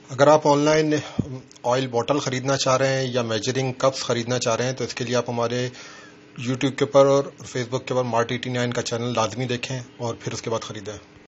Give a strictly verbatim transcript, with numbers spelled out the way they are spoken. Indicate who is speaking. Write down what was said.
Speaker 1: अगर आप online oil bottle खरीदना चाह रहे हैं या मेजरिंग कप्स खरीदना चाह रहे हैं तो इसके लिए आप हमारे यूट्यूब के ऊपर और फेसबुक के ऊपर मार्ट एटी नाइन का चैनल लाजमी देखें और फिर उसके बाद खरीदें।